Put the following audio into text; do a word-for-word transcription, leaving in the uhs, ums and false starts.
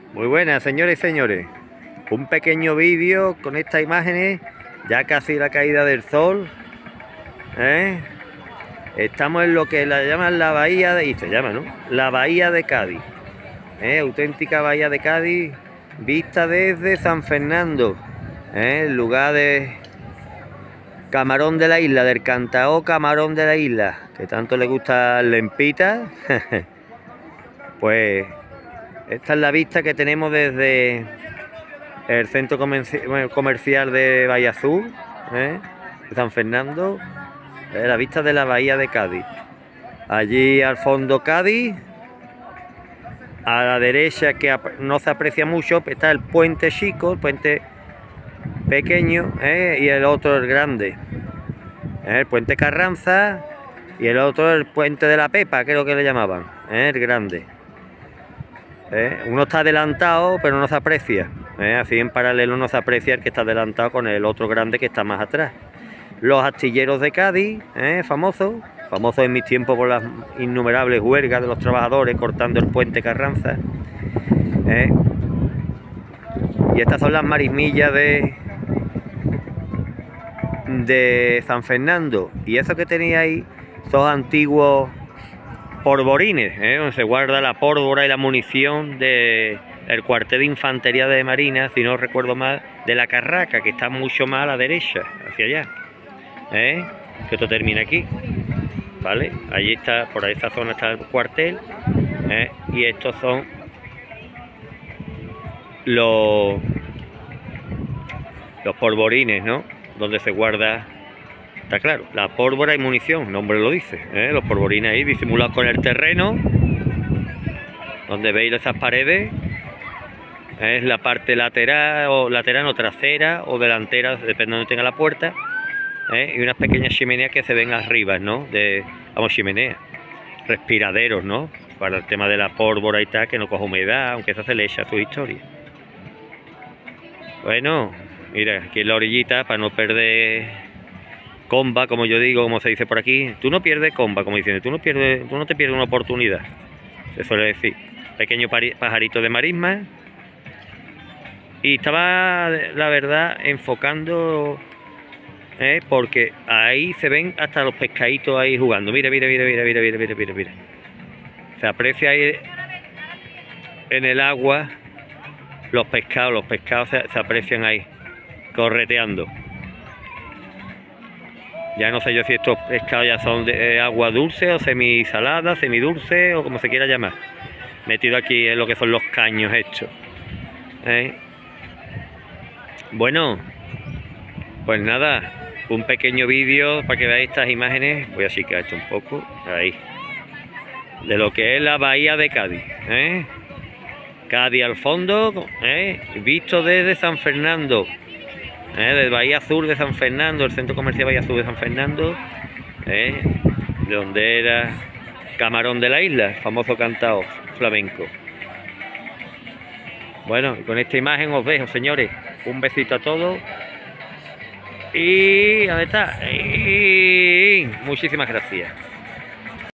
Muy buenas, señores y señores. Un pequeño vídeo con estas imágenes, ya casi la caída del sol. ¿eh? Estamos en lo que la llaman la bahía de... y se llama, ¿no? La bahía de Cádiz. ¿eh? Auténtica bahía de Cádiz, vista desde San Fernando, ¿eh? el lugar de camarón de la isla, del Cantaor camarón de la isla, que tanto le gusta Lempita. Pues esta es la vista que tenemos desde el centro comercial de Bahía Azul, ¿eh? de San Fernando, ¿eh? la vista de la bahía de Cádiz. Allí al fondo Cádiz, a la derecha, que no se aprecia mucho, está el puente chico, el puente pequeño, ¿eh? y el otro el grande, ¿eh? el puente Carranza, y el otro el puente de la Pepa, creo que le llamaban, ¿eh? el grande. ¿Eh? Uno está adelantado, pero no se aprecia, ¿eh? así en paralelo no se aprecia el que está adelantado con el otro grande que está más atrás. Los astilleros de Cádiz, ¿eh? famosos, famosos en mis tiempos por las innumerables huelgas de los trabajadores cortando el puente Carranza. ¿eh? Y estas son las marismillas de, de San Fernando. Y eso que tenía ahí, esos antiguos polvorines, ¿eh? donde se guarda la pólvora y la munición del cuartel de infantería de marina, si no recuerdo mal, de la Carraca, que está mucho más a la derecha, hacia allá, ¿eh? que esto termina aquí, ¿vale? Allí está, por esa zona está el cuartel, ¿eh? y estos son los los polvorines, ¿no? donde se guarda, está claro, la pólvora y munición, el nombre lo dice, ¿eh? los polvorines ahí disimulados con el terreno, donde veis esas paredes, es la parte lateral, o lateral o trasera, o delantera, depende de donde tenga la puerta, ¿eh? y unas pequeñas chimeneas que se ven arriba, ¿no? De, vamos, chimeneas, respiraderos, ¿no? Para el tema de la pólvora y tal, que no coja humedad, aunque eso se le echa a su historia. Bueno, mira, aquí en la orillita, para no perder comba, como yo digo, como se dice por aquí, tú no pierdes comba, como dicen, tú no pierdes, tú no te pierdes una oportunidad, se suele decir. Pequeño pajarito de marisma. Y estaba, la verdad, enfocando, ¿eh? porque ahí se ven hasta los pescaditos ahí jugando. Mira, mira, mira, mira, mira, mira, mira, mira, mira. Se aprecia ahí en el agua los pescados, los pescados se, se aprecian ahí, correteando. Ya no sé yo si estos pescados ya son de eh, agua dulce o semisalada, semidulce o como se quiera llamar. Metido aquí en lo que son los caños estos. ¿Eh? Bueno, pues nada, un pequeño vídeo para que veáis estas imágenes. Voy a achicar esto un poco, ahí, de lo que es la bahía de Cádiz. ¿eh? Cádiz al fondo, ¿eh? visto desde San Fernando. ¿Eh? Del Bahía Azul de San Fernando, el centro comercial Bahía Azul de San Fernando, ¿eh? de donde era camarón de la isla, el famoso cantao flamenco. Bueno, con esta imagen os dejo, señores. Un besito a todos. Y ¿dónde está? Y muchísimas gracias.